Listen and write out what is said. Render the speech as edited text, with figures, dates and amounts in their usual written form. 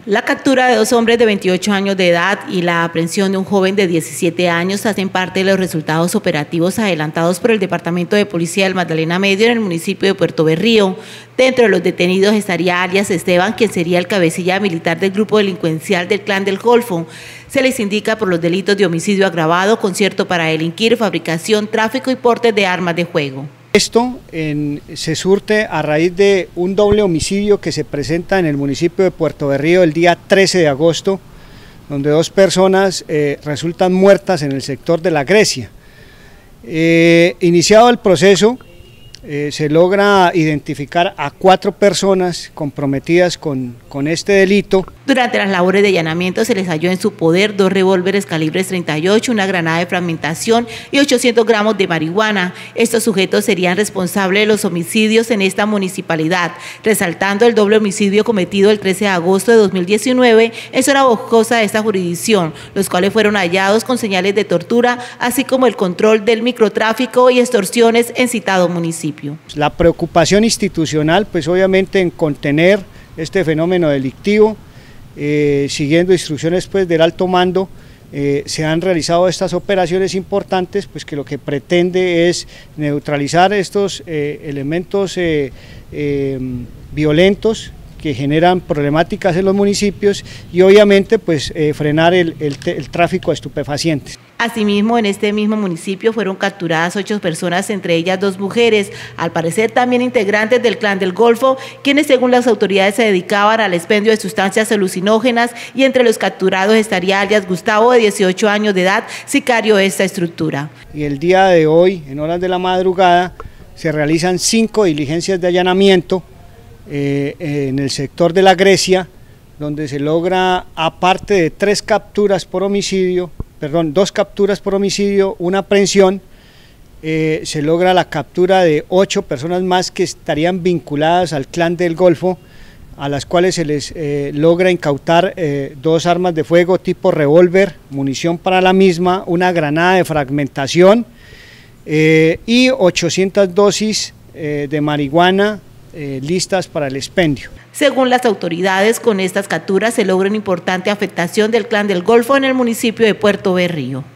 La captura de dos hombres de 28 años de edad y la aprehensión de un joven de 17 años hacen parte de los resultados operativos adelantados por el Departamento de Policía del Magdalena Medio en el municipio de Puerto Berrío. Dentro de los detenidos estaría alias Esteban, quien sería el cabecilla militar del grupo delincuencial del Clan del Golfo. Se les indica por los delitos de homicidio agravado, concierto para delinquir, fabricación, tráfico y porte de armas de fuego. Esto se surte a raíz de un doble homicidio que se presenta en el municipio de Puerto Berrío el día 13 de agosto, donde dos personas resultan muertas en el sector de La Grecia. Iniciado el proceso, se logra identificar a 4 personas comprometidas con este delito. Durante las labores de allanamiento se les halló en su poder 2 revólveres calibres 38, una granada de fragmentación y 800 gramos de marihuana. Estos sujetos serían responsables de los homicidios en esta municipalidad, resaltando el doble homicidio cometido el 13 de agosto de 2019 en zona boscosa de esta jurisdicción, los cuales fueron hallados con señales de tortura, así como el control del microtráfico y extorsiones en citado municipio. La preocupación institucional, pues obviamente en contener este fenómeno delictivo, siguiendo instrucciones pues del alto mando, se han realizado estas operaciones importantes, pues que lo que pretende es neutralizar estos elementos violentos que generan problemáticas en los municipios y obviamente pues frenar el tráfico de estupefacientes. Asimismo, en este mismo municipio fueron capturadas 8 personas, entre ellas 2 mujeres, al parecer también integrantes del Clan del Golfo, quienes según las autoridades se dedicaban al expendio de sustancias alucinógenas, y entre los capturados estaría alias Gustavo, de 18 años de edad, sicario de esta estructura. Y el día de hoy, en horas de la madrugada, se realizan 5 diligencias de allanamiento en el sector de La Grecia, donde se logra, aparte de 2 capturas por homicidio, una aprehensión, se logra la captura de 8 personas más que estarían vinculadas al Clan del Golfo, a las cuales se les logra incautar 2 armas de fuego tipo revólver, munición para la misma, una granada de fragmentación y 800 dosis de marihuana listas para el expendio. Según las autoridades, con estas capturas se logra una importante afectación del Clan del Golfo en el municipio de Puerto Berrío.